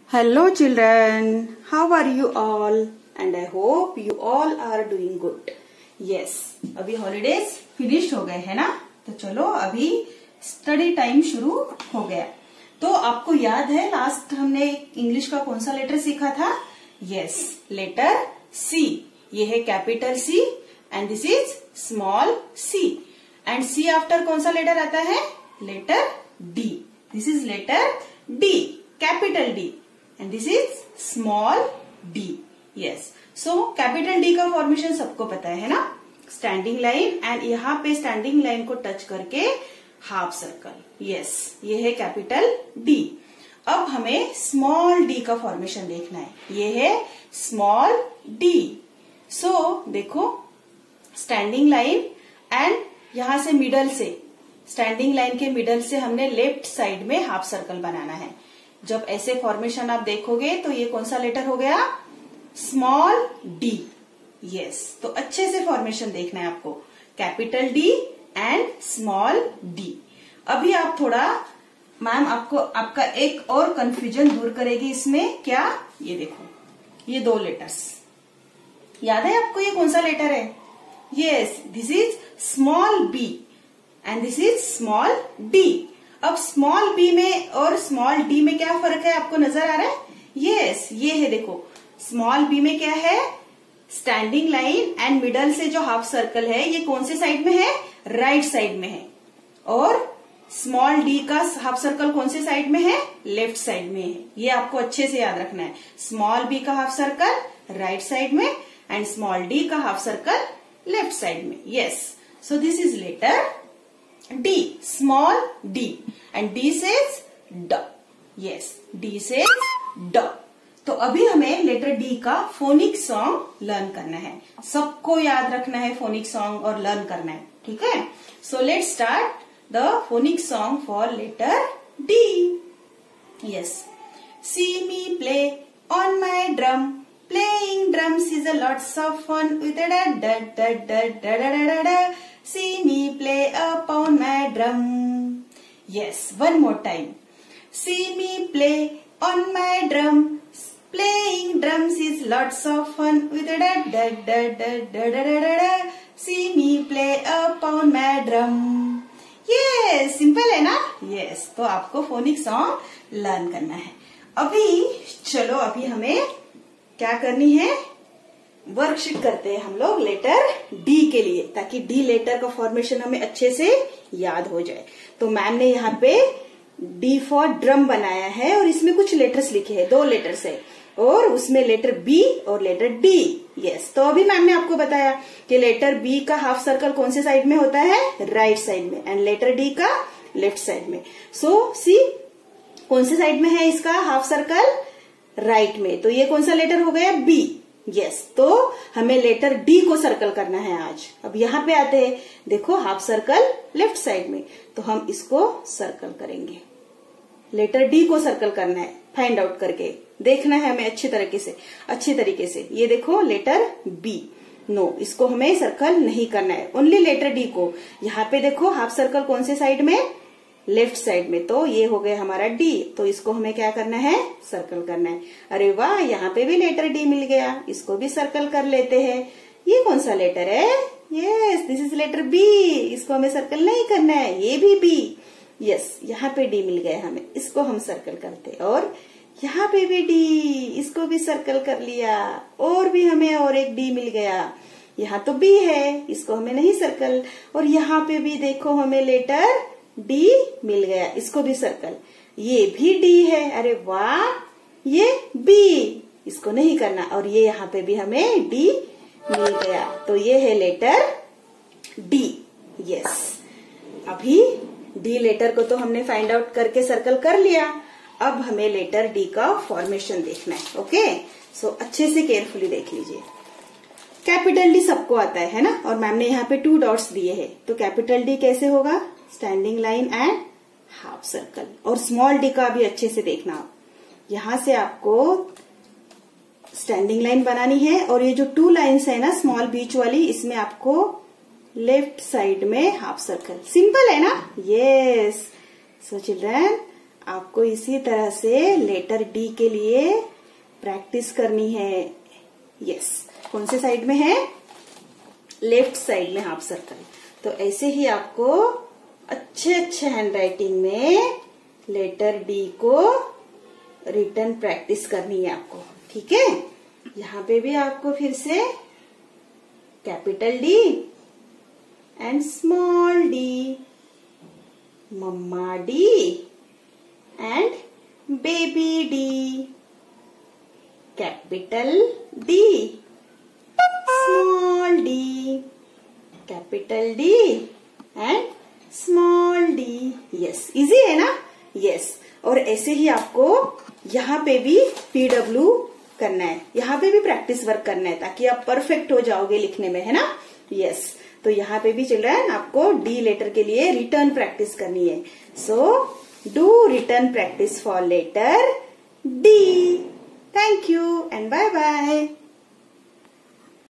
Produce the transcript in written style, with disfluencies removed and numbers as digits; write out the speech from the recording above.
Hello children, how are you all? And I hope you all are doing good. Yes, अभी holidays finished हो गए है ना, तो चलो अभी स्टडी टाइम शुरू हो गया। तो आपको याद है लास्ट हमने इंग्लिश का कौन सा लेटर सीखा था? Yes, letter C. ये है capital C and this is small C. And C after कौन सा लेटर आता है? Letter D. This is letter D, capital D, and this is small D. Yes, so capital D का formation सबको पता है ना, स्टैंडिंग लाइन, एंड यहाँ पे स्टैंडिंग लाइन को टच करके हाफ सर्कल। यस, ये है कैपिटल डी। अब हमें स्मॉल डी का फॉर्मेशन देखना है। ये है स्मॉल डी। सो देखो, स्टैंडिंग लाइन एंड यहां से मिडल से, स्टैंडिंग लाइन के मिडल से हमने लेफ्ट साइड में हाफ सर्कल बनाना है। जब ऐसे फॉर्मेशन आप देखोगे तो ये कौन सा लेटर हो गया? Small D. यस, तो अच्छे से फॉर्मेशन देखना है आपको, capital D and small D. अभी आप थोड़ा, मैम आपको आपका एक और कंफ्यूजन दूर करेगी इसमें। क्या? ये देखो, ये दो लेटर्स याद है आपको? ये कौन सा लेटर है? Yes, this is small B and this is small D. अब स्मॉल बी में और स्मॉल डी में क्या फर्क है, आपको नजर आ रहा है? यस, ये है, देखो स्मॉल बी में क्या है? स्टैंडिंग लाइन एंड मिडल से जो हाफ सर्कल है ये कौन से साइड में है? राइट साइड में है। और स्मॉल डी का हाफ सर्कल कौन से साइड में है? लेफ्ट साइड में है। ये आपको अच्छे से याद रखना है। स्मॉल बी का हाफ सर्कल राइट साइड में एंड स्मॉल डी का हाफ सर्कल लेफ्ट साइड में। Yes, so this is letter D, small d, and D says D. Yes, D says D. तो अभी हमें लेटर D का phonic song learn करना है। सबको याद रखना है फोनिक सॉन्ग और लर्न करना है, ठीक है? So let's start the phonic song for letter D. Yes, see me play on my drum. Playing drums is a lots of fun with a da da da da da da da da da. See me play upon my drum. Yes, one more time. See me play on my drum. Playing drums is lots of fun with a da da da da da da da da. See me play upon my drum. Yes, simple है ना? Yes, तो आपको phonic song learn करना है। अभी चलो, अभी हमें क्या करनी है? वर्कशीट करते हैं हम लोग लेटर डी के लिए, ताकि डी लेटर का फॉर्मेशन हमें अच्छे से याद हो जाए। तो मैम ने यहाँ पे डी फॉर ड्रम बनाया है और इसमें कुछ लेटर्स लिखे हैं, दो लेटर्स है, और उसमें लेटर बी और लेटर डी। यस, तो अभी मैम ने आपको बताया कि लेटर बी का हाफ सर्कल कौन से साइड में होता है? राइट साइड में, एंड लेटर डी का लेफ्ट साइड में। सो सी कौन से साइड में है इसका हाफ सर्कल? राइट में। तो ये कौन सा लेटर हो गया? बी। यस, तो हमें लेटर डी को सर्कल करना है आज। अब यहाँ पे आते हैं, देखो हाफ सर्कल लेफ्ट साइड में, तो हम इसको सर्कल करेंगे। लेटर डी को सर्कल करना है, फाइंड आउट करके देखना है हमें अच्छी तरीके से। ये देखो लेटर बी, नो, इसको हमें सर्कल नहीं करना है, ओनली लेटर डी को। यहाँ पे देखो हाफ सर्कल कौन से साइड में? लेफ्ट साइड में। तो ये हो गया हमारा डी, तो इसको हमें क्या करना है? सर्कल करना है। अरे वाह, यहाँ पे भी लेटर डी मिल गया, इसको भी सर्कल कर लेते हैं। ये कौन सा लेटर है? Yes, this is letter B, इसको हमें सर्कल नहीं करना है, ये भी बी। यस, यहाँ पे डी मिल गया हमें, इसको हम सर्कल करते। और यहाँ पे भी डी, इसको भी सर्कल कर लिया। और भी हमें और एक डी मिल गया, यहाँ तो बी है, इसको हमें नहीं सर्कल। और यहाँ पे भी देखो हमें लेटर डी मिल गया, इसको भी सर्कल। ये भी डी है, अरे वाह, ये बी, इसको नहीं करना। और ये यहाँ पे भी हमें डी मिल गया, तो ये है लेटर डी। यस, अभी डी लेटर को तो हमने फाइंड आउट करके सर्कल कर लिया। अब हमें लेटर डी का फॉर्मेशन देखना है। ओके, सो अच्छे से केयरफुली देख लीजिए। कैपिटल डी सबको आता है ना, और मैम ने यहाँ पे 2 डॉट्स दिए हैं। तो कैपिटल डी कैसे होगा? Standing line and half circle. और स्मॉल डी का भी अच्छे से देखना, यहां से आपको स्टैंडिंग लाइन बनानी है, और ये जो 2 लाइन्स है ना स्मॉल बीच वाली, इसमें आपको लेफ्ट साइड में हाफ सर्कल। सिंपल है ना? यस, सो चिल्ड्रन, आपको इसी तरह से लेटर डी के लिए प्रैक्टिस करनी है। यस, कौन से साइड में है? लेफ्ट साइड में हाफ सर्कल। तो ऐसे ही आपको अच्छे हैंड राइटिंग में लेटर डी को रिटन प्रैक्टिस करनी है आपको, ठीक है। यहाँ पे भी आपको फिर से capital D and small D, mama D and baby D, capital D, small D, capital D and small D. Yes, easy है ना? यस। और ऐसे ही आपको यहाँ पे भी PW करना है, यहाँ पे भी प्रैक्टिस वर्क करना है ताकि आप परफेक्ट हो जाओगे लिखने में, है ना? यस। तो यहाँ पे भी चिल्ड्रन आपको डी लेटर के लिए रिटर्न प्रैक्टिस करनी है। So do written practice for letter D. Thank you and bye bye.